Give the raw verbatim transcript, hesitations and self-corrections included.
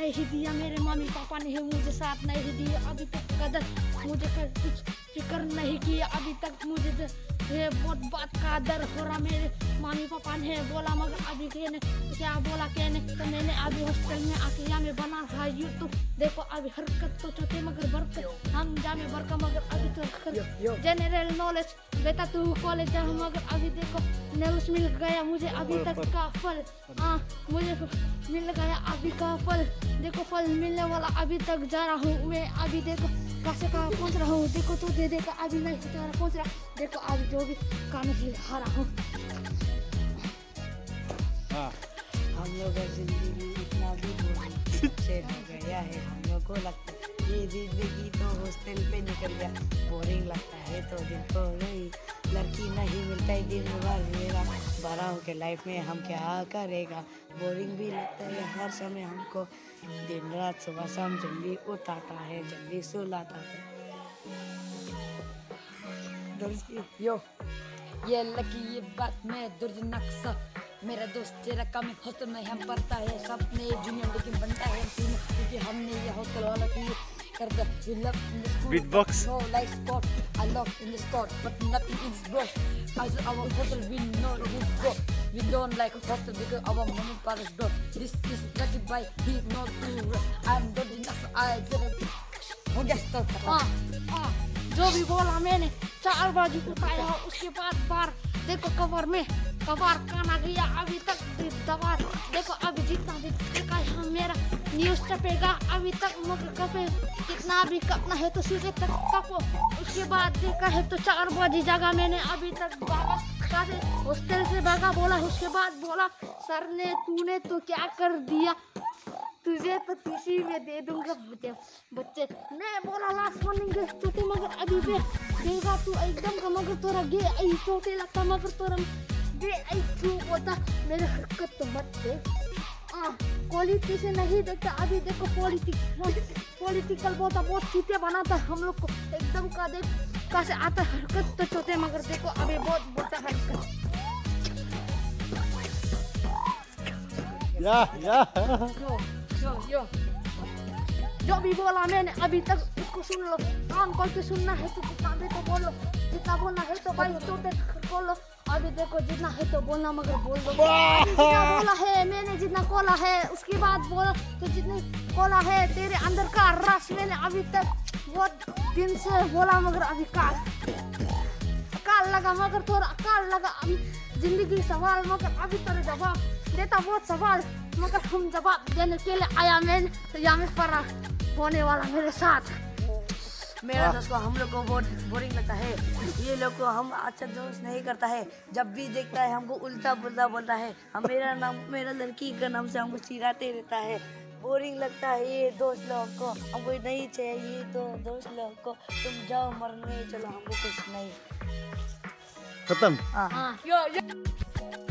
नहीं दिया, मेरे मम्मी पापा ने मुझे साथ नहीं दिया, अभी तक कदर मुझे कुछ फिक्र नहीं किया, अभी तक मुझे ये बहुत बात का डर हो रहा। मेरे मम्मी पापा ने बोला मगर अभी कहने क्या बोला कहने तो मैंने अभी हॉस्टल में आके यहाँ में बना रहा यूट्यूब। देखो अभी हरकत तो छोटे मगर बरकत हम जामे बरका मगर अभी तो जनरल नॉलेज बेटा तू कॉलेज जा मगर अभी देखो न्यूज मिल गया मुझे अभी तक का फल। हाँ मुझे मिल गया अभी का फल, देखो फल मिलने वाला अभी तक जा रहा हूँ मैं। अभी देखो कैसे कहाँ पहुँच रहा हूँ, देखो तो दे देगा अभी नहीं पहुँच रहा, देखो अभी जो भी काम है आ रहा हूँ। हम लोग का जिंदगी इतना भी से हो गया है, हम लोग को लगता है ये जिंदगी तो हॉस्टल पे निकल गया। बोरिंग लगता है तो दिन को नहीं लड़की नहीं मिलता है दिन भर, मेरा बड़ा हो के लाइफ में हम क्या करेगा। बोरिंग भी लगता है हर समय हमको, दिन रात सुबह शाम जल्दी उठाता है जल्दी सुलाता है। यो ये लकी ये बात में दुर्ज नक्शा, मेरा दोस्त तेरा कम हॉस्टल में हम पढ़ता है, सबने जूनियर लेकिन बनता है क्योंकि हमने ये हॉस्टल वाला की कर दिया। We love in the school, Beatbox. no like sport, I love in the sport, but nothing is broke. As our hostel we know who go, we don't like hostel because our mom and father's door. This is lucky by he not too. I'm not enough. I didn't. हो गया stop. हाँ हाँ जो भी बोला मैंने चार बाजू उठाया, उसके बाद बार देखो कवर में कवर काना गया अभी तक दबा। देखो अभी जितना भी देखा है मेरा न्यूज छपेगा अभी तक मगर कपे कितना भी कपना है तो सीधे तक कपो। उसके बाद देखा है तो चार बजे जगह मैंने अभी तक भागा कैसे हॉस्टल से भागा बोला। उसके बाद बोला सर ने तूने तो क्या कर दिया, तुझे तो तीसरी में दे दूंगा बच्चे बच्चे। मैं बोला लास्ट मॉर्निंग छोटे मगर अभी भी देगा तू एकदम का मगर तोरा गे आई छोटे लगता मगर तोरा गे आई चुप होता। मेरे हरकत तो मत दे हाँ क्वालिटी से नहीं देखता। अभी देखो पॉलिटिक पॉलिटिकल बोलता बहुत चीते बनाता है हम लोग को एकदम का देख कैसे आता हरकत तो छोटे मगर देखो अभी बहुत बोलता हरकत। या या यो यो यो जो भी बोला मैंने अभी तक उसको सुन लो, कान खोल के सुनना है तो जितना भी तो बोलो, जितना बोलना है तो भाई छोटे बोलो। अभी देखो जितना है तो बोलना मगर बोल दो। जितना बोला है मैंने जितना खोला है उसके बाद बोला तो जितनी खोला है तेरे अंदर का रस मैंने अभी तक बहुत दिन से बोला मगर अभी काल काल लगा मगर थोड़ा काल लगा। अभी जिंदगी सवाल मगर अभी तेरे जवाब देता बहुत सवाल मगर हम जवाब देने के लिए आया मैंने तो यहाँ में फर्क होने वाला मेरे साथ। मेरा दोस्त को हम लोग को बहुत बोरिंग लगता है, ये लोग को हम अच्छा दोस्त नहीं करता है, जब भी देखता है हमको उल्टा पुल्टा बोलता है। हम मेरा नाम मेरा लड़की का नाम से हमको चिढ़ाते रहता है, बोरिंग लगता है ये दोस्त लोग को। हमको नहीं चाहिए तो दोस्त लोग को तुम जाओ मरने चलो, हमको कुछ नहीं खत्म। हाँ हाँ यो यो